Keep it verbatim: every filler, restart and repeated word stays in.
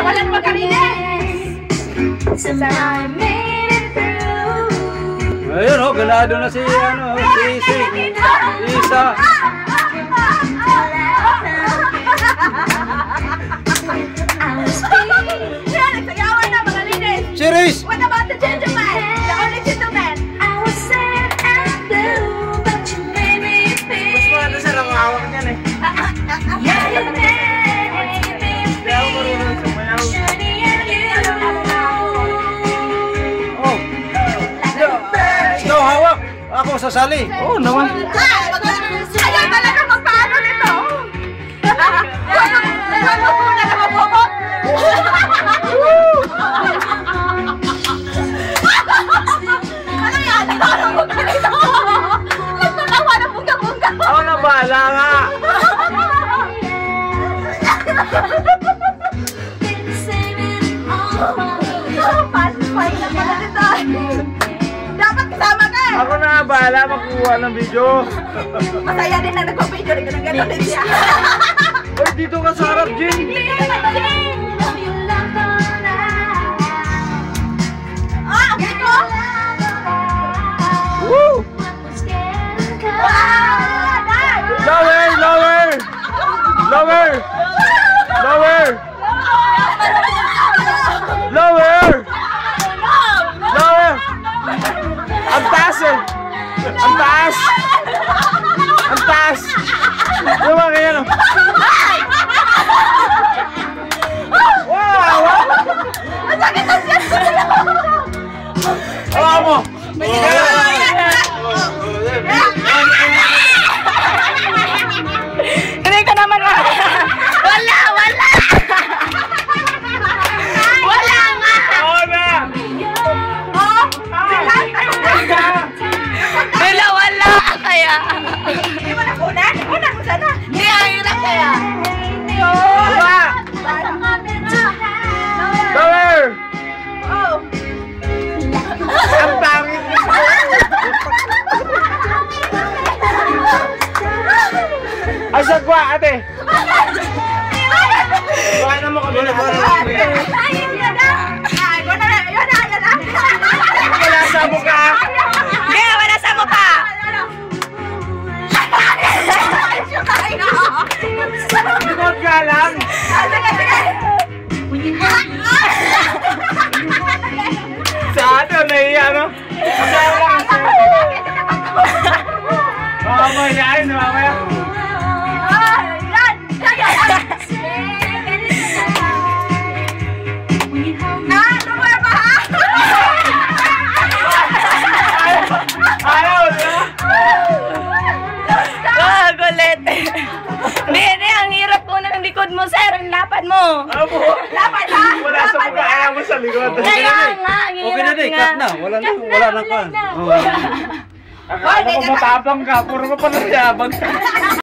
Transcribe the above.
Walang magkalinis! Ayun oh, ganado na si ano, si si Isa. Yan, nagsayawan na mga linis! Cheers! What about the gentleman? The only gentleman? I was sad and blue, but you made me feel. Mas mga sa lang hawak niyan eh. Yeah, you made me Hindi ako marunong sumayaw. shiny and you. Oh. Ikaw hawak. Ako sasali. Oh, naman. Ah, ayaw talaga magpaano nito. Ano po na nakabobot? Ano yan? Ano mo ganito? Nagtatawa ng bunga-bunga. Ako na bahala nga. Pass-pass na pala nito. Dapat kasama ka eh. Ako na bahala magkuha ng video. Masaya din na nagpa-video. Rin ka ng gano'n din siya. Uy, dito ka sa harap, Jin. Ah, dito? Woo! Ah, nice! Lower, lower! Lower! Lower! Lower! Lower! Ang taas eh! Ang taas! Ang taas! Diba kaya no? Wow! Ang sakit ang siyas ko! Hawa mo! Hindi ka naman wala! Wala! Wala! Wala nga! Oo na! Oh! Wala! Wala! Kaya! Hindi mo na kunan? Kunan mo sana! Hindi, ang hirap kaya! Diba? Lower! Oh! Ang pangit nito! Ay, sagwa, ate! Baka na mo kami na Ay, yun na! Ay, yun na! Yun na! Yun na! wala sa mukha! Hindi, wala sa mukha! Likod ka lang! Sa ano, nahiya, no? Masaya lang kasi. Mamaya, ay, mamaya. Ayaw, di ba? Ah, gulit. Hindi, ang hirap po ng likod mo, sir. Ang lapad mo. Abo. Lapad ha? Wala sa mukha, ayaw mo sa likod. Kaya nga, ang Okay na hirap din, nga. cut na. Wala na, wala na kan. Oh. Akala ko matapang ka, puro ka pa nagyabang.